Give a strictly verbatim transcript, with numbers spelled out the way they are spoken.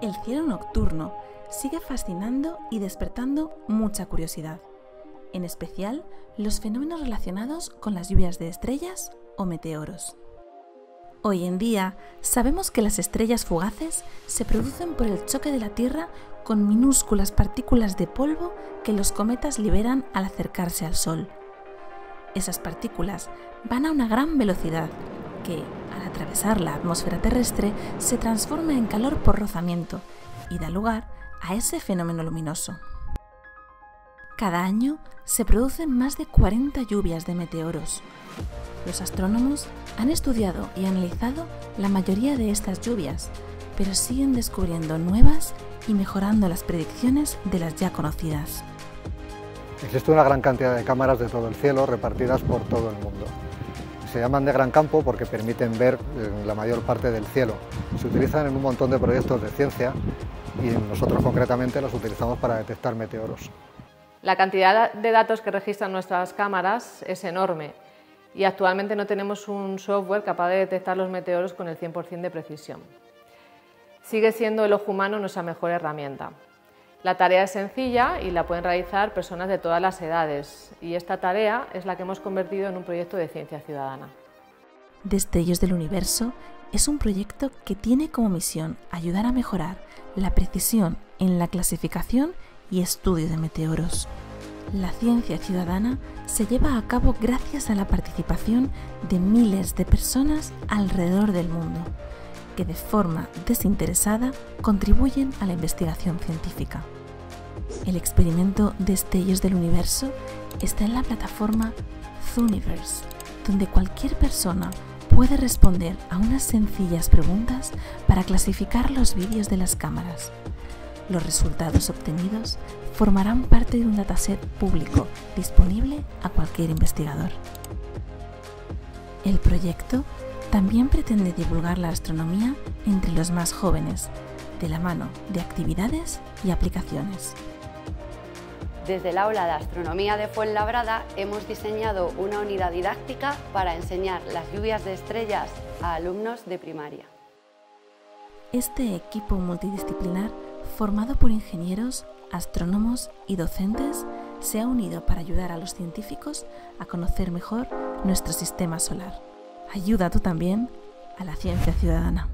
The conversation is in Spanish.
El cielo nocturno sigue fascinando y despertando mucha curiosidad, en especial los fenómenos relacionados con las lluvias de estrellas o meteoros. Hoy en día sabemos que las estrellas fugaces se producen por el choque de la Tierra con minúsculas partículas de polvo que los cometas liberan al acercarse al Sol. Esas partículas van a una gran velocidad que, al atravesar la atmósfera terrestre, se transforma en calor por rozamiento y da lugar a ese fenómeno luminoso. Cada año se producen más de cuarenta lluvias de meteoros. Los astrónomos han estudiado y analizado la mayoría de estas lluvias, pero siguen descubriendo nuevas y mejorando las predicciones de las ya conocidas. Existe una gran cantidad de cámaras de todo el cielo repartidas por todo el mundo. Se llaman de gran campo porque permiten ver la mayor parte del cielo. Se utilizan en un montón de proyectos de ciencia y nosotros concretamente los utilizamos para detectar meteoros. La cantidad de datos que registran nuestras cámaras es enorme y actualmente no tenemos un software capaz de detectar los meteoros con el cien por cien de precisión. Sigue siendo el ojo humano nuestra mejor herramienta. La tarea es sencilla y la pueden realizar personas de todas las edades, y esta tarea es la que hemos convertido en un proyecto de ciencia ciudadana. Destellos del Universo es un proyecto que tiene como misión ayudar a mejorar la precisión en la clasificación y estudio de meteoros. La ciencia ciudadana se lleva a cabo gracias a la participación de miles de personas alrededor del mundo, que de forma desinteresada contribuyen a la investigación científica. El experimento Destellos del Universo está en la plataforma Zooniverse, donde cualquier persona puede responder a unas sencillas preguntas para clasificar los vídeos de las cámaras. Los resultados obtenidos formarán parte de un dataset público disponible a cualquier investigador. El proyecto también pretende divulgar la astronomía entre los más jóvenes, de la mano de actividades y aplicaciones. Desde el aula de Astronomía de Fuenlabrada hemos diseñado una unidad didáctica para enseñar las lluvias de estrellas a alumnos de primaria. Este equipo multidisciplinar, formado por ingenieros, astrónomos y docentes, se ha unido para ayudar a los científicos a conocer mejor nuestro sistema solar. Ayuda tú también a la ciencia ciudadana.